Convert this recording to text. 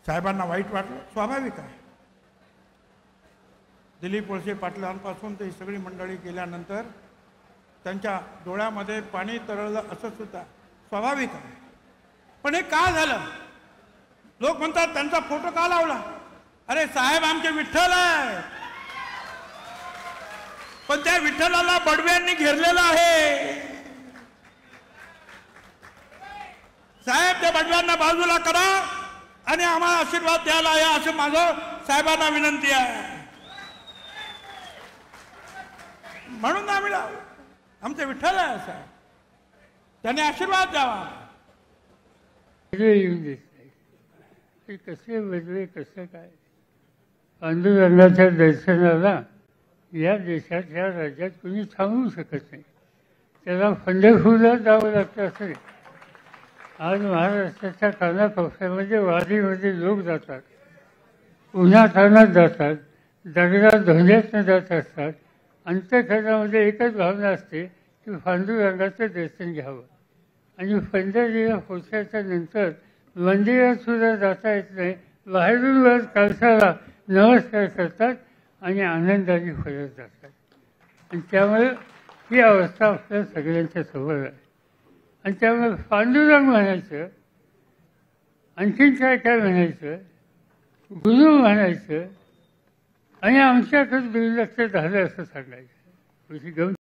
साहेबांना वाईट वाटलं, स्वाभाविक आहे. दिलीप वळसे पाटलांपासून ते सगळी मंडळी गेल्यानंतर त्यांच्या डोळ्यामध्ये पाणी तरळलं, असं सुद्धा स्वाभाविक आहे. पण हे का झालं? लोक म्हणतात त्यांचा फोटो का लावला? अरे साहेब आमचे विठ्ठल आहे, पण त्या विठ्ठलाला बडव्यांनी घेरलेलं आहे. साहेब त्या बडव्यांना बाजूला करा आणि आम्हाला आशीर्वाद द्यायला या, असं माझं साहेबांना विनंती आहे. म्हणून आम्ही लावलं. आमचे विठ्ठल आहे साहेब, त्याने आशीर्वाद द्यावा. कसे वेगळे कसं काय? पांडुरंगाच्या दर्शनाला या देशात या राज्यात कोणी थांबवू शकत नाही. त्याला पंढरपूरला जावं लागतं असं नाही. आज महाराष्ट्राच्या कानाकोपऱ्यामध्ये वारीमध्ये लोक जातात, उन्हातान्हात जातात, दगडात धोंड्यातनं जात असतात. अंतःकरणामध्ये एकच भावना असते की पांडुरंगाचं दर्शन घ्यावं. आणि पंढरीला पोचल्याच्या नंतर मंदिरात सुद्धा जाता येत नाही, बाहेरून वर कळसाला नमस्कार करतात आणि आनंदाने परत जातात. आणि त्यामुळे ही अवस्था आपल्या सगळ्यांच्या समोर आहे. आणि त्यामुळे पांडुरंग म्हणायचं, आणखीन काय काय म्हणायचं, गुरु म्हणायचं आणि आमच्याकडे दुर्लक्ष झालं असं सांगायचं.